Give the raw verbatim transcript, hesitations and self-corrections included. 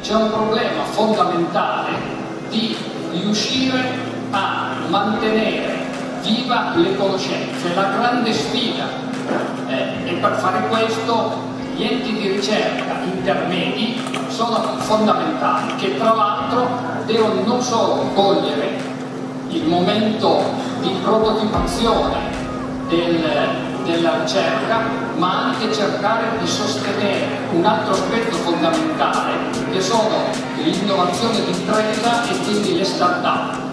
c'è un problema fondamentale di riuscire a mantenere viva le conoscenze, la grande sfida, eh, e per fare questo gli enti di ricerca intermedi sono fondamentali, che tra l'altro devono non solo cogliere il momento di prototipazione del, della ricerca, ma anche cercare di sostenere un altro aspetto fondamentale, che sono l'innovazione d'impresa e quindi le start-up.